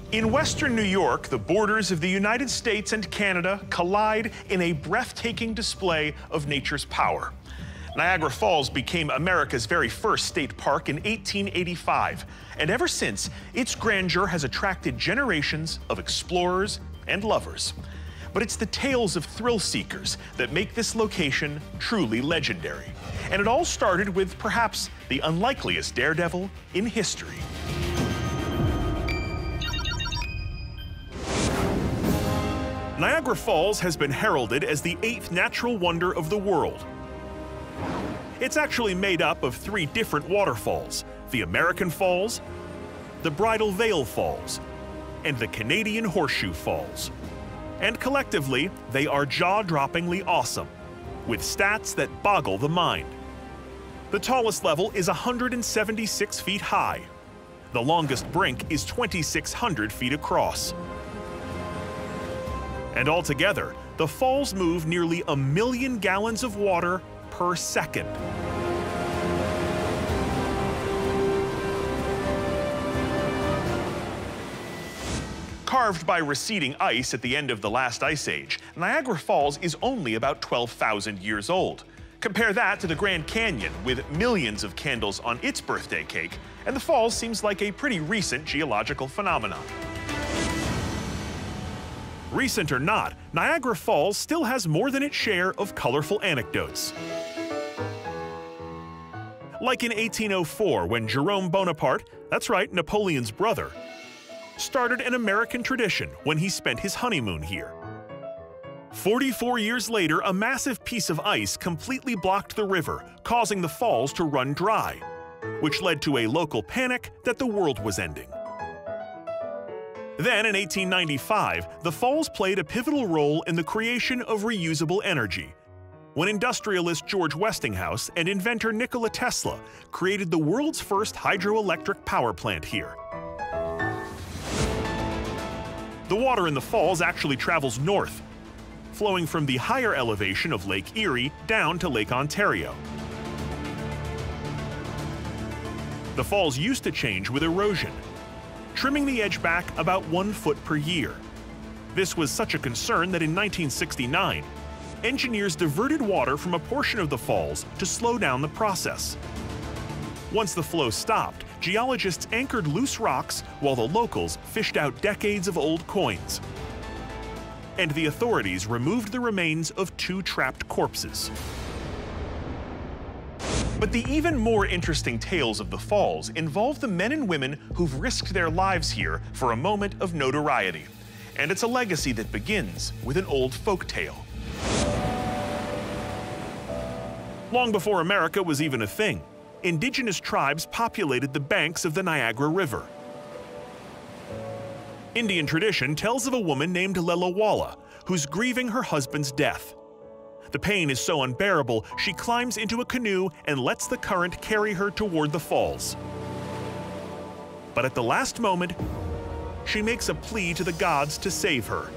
In western New York, the borders of the United States and Canada collide in a breathtaking display of nature's power. Niagara Falls became America's very first state park in 1885, and ever since, its grandeur has attracted generations of explorers and lovers. But it's the tales of thrill seekers that make this location truly legendary. And it all started with perhaps the unlikeliest daredevil in history. Niagara Falls has been heralded as the 8th natural wonder of the world. It's actually made up of 3 different waterfalls: the American Falls, the Bridal Veil Falls, and the Canadian Horseshoe Falls. And collectively, they are jaw-droppingly awesome, with stats that boggle the mind. The tallest level is 176 feet high. The longest brink is 2,600 feet across. And altogether, the falls move nearly 1 million gallons of water per second. Carved by receding ice at the end of the last ice age, Niagara Falls is only about 12,000 years old. Compare that to the Grand Canyon, with millions of candles on its birthday cake, and the falls seems like a pretty recent geological phenomenon. Recent or not, Niagara Falls still has more than its share of colorful anecdotes. Like in 1804, when Jerome Bonaparte, that's right, Napoleon's brother, started an American tradition when he spent his honeymoon here. 44 years later, a massive piece of ice completely blocked the river, causing the falls to run dry, which led to a local panic that the world was ending. Then, in 1895, the falls played a pivotal role in the creation of reusable energy, when industrialist George Westinghouse and inventor Nikola Tesla created the world's first hydroelectric power plant here. The water in the falls actually travels north, flowing from the higher elevation of Lake Erie down to Lake Ontario. The falls used to change with erosion, trimming the edge back about 1 foot per year. This was such a concern that in 1969, engineers diverted water from a portion of the falls to slow down the process. Once the flow stopped, geologists anchored loose rocks while the locals fished out decades of old coins. And the authorities removed the remains of 2 trapped corpses. But the even more interesting tales of the falls involve the men and women who've risked their lives here for a moment of notoriety. And it's a legacy that begins with an old folk tale. Long before America was even a thing, indigenous tribes populated the banks of the Niagara River. Indian tradition tells of a woman named Lelawala, who's grieving her husband's death. The pain is so unbearable, she climbs into a canoe and lets the current carry her toward the falls. But at the last moment, she makes a plea to the gods to save her.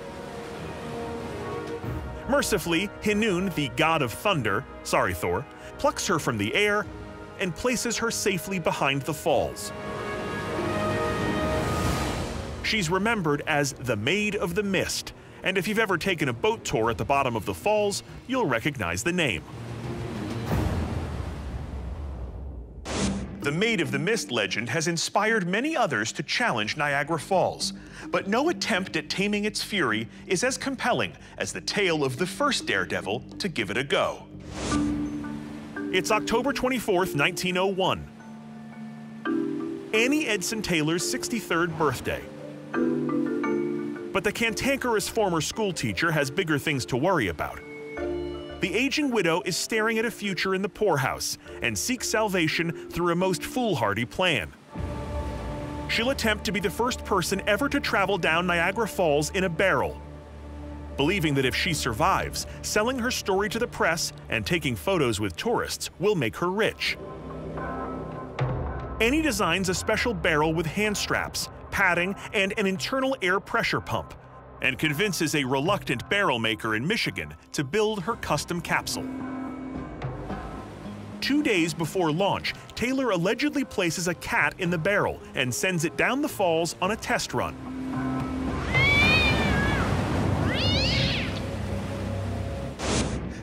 Mercifully, Hinnoon, the god of thunder, sorry Thor, plucks her from the air and places her safely behind the falls. She's remembered as the Maid of the Mist, and if you've ever taken a boat tour at the bottom of the falls, you'll recognize the name. The Maid of the Mist legend has inspired many others to challenge Niagara Falls, but no attempt at taming its fury is as compelling as the tale of the first daredevil to give it a go. It's October 24th, 1901. Annie Edson Taylor's 63rd birthday. But the cantankerous former schoolteacher has bigger things to worry about. The aging widow is staring at a future in the poorhouse and seeks salvation through a most foolhardy plan. She'll attempt to be the first person ever to travel down Niagara Falls in a barrel, believing that if she survives, selling her story to the press and taking photos with tourists will make her rich. Annie designs a special barrel with hand straps, padding, and an internal air pressure pump, and convinces a reluctant barrel maker in Michigan to build her custom capsule. 2 days before launch, Taylor allegedly places a cat in the barrel and sends it down the falls on a test run.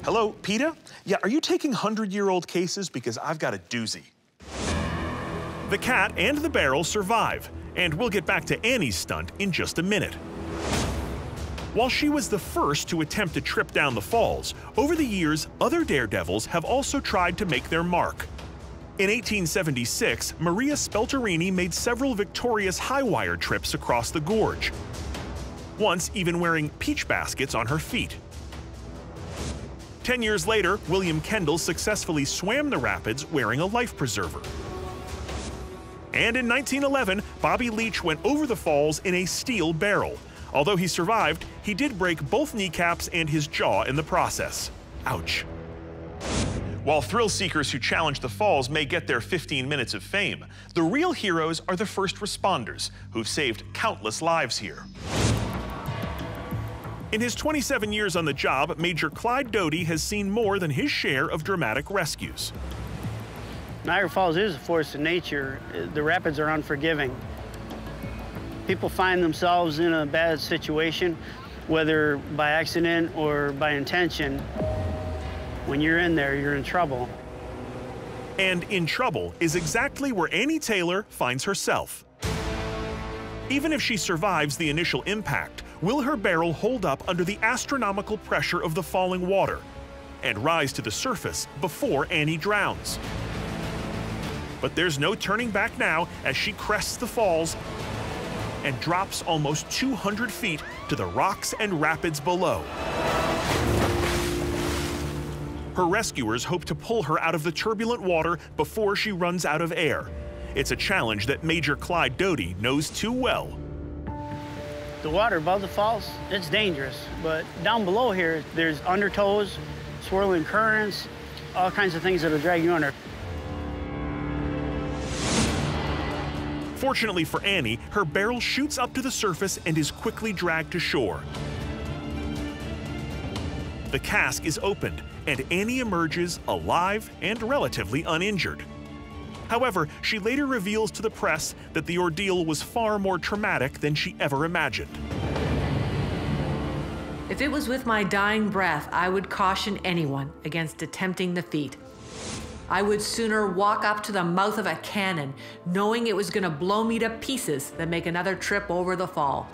Hello, PETA? Yeah, are you taking 100-year-old cases? Because I've got a doozy. The cat and the barrel survive, and we'll get back to Annie's stunt in just a minute. While she was the first to attempt a trip down the falls, over the years, other daredevils have also tried to make their mark. In 1876, Maria Spelterini made several victorious high-wire trips across the gorge, once even wearing peach baskets on her feet. 10 years later, William Kendall successfully swam the rapids wearing a life preserver. And in 1911, Bobby Leach went over the falls in a steel barrel. Although he survived, he did break both kneecaps and his jaw in the process. Ouch. While thrill seekers who challenge the falls may get their 15 minutes of fame, the real heroes are the first responders who've saved countless lives here. In his 27 years on the job, Major Clyde Doty has seen more than his share of dramatic rescues. Niagara Falls is a force of nature. The rapids are unforgiving. People find themselves in a bad situation, whether by accident or by intention. When you're in there, you're in trouble. And in trouble is exactly where Annie Taylor finds herself. Even if she survives the initial impact, will her barrel hold up under the astronomical pressure of the falling water and rise to the surface before Annie drowns? But there's no turning back now as she crests the falls and drops almost 200 feet to the rocks and rapids below. Her rescuers hope to pull her out of the turbulent water before she runs out of air. It's a challenge that Major Clyde Doty knows too well. The water above the falls, it's dangerous, but down below here, there's undertows, swirling currents, all kinds of things that'll drag you under. Fortunately for Annie, her barrel shoots up to the surface and is quickly dragged to shore. The cask is opened, and Annie emerges alive and relatively uninjured. However, she later reveals to the press that the ordeal was far more traumatic than she ever imagined. If it was with my dying breath, I would caution anyone against attempting the feat. I would sooner walk up to the mouth of a cannon, knowing it was going to blow me to pieces, than make another trip over the fall.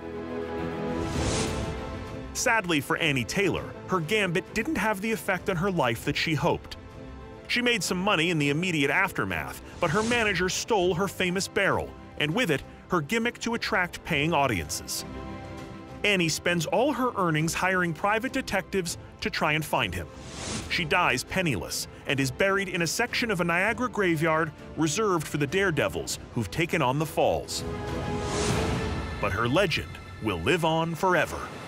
Sadly for Annie Taylor, her gambit didn't have the effect on her life that she hoped. She made some money in the immediate aftermath, but her manager stole her famous barrel, and with it, her gimmick to attract paying audiences. Annie spends all her earnings hiring private detectives to try and find him. She dies penniless and is buried in a section of a Niagara graveyard reserved for the daredevils who've taken on the falls. But her legend will live on forever.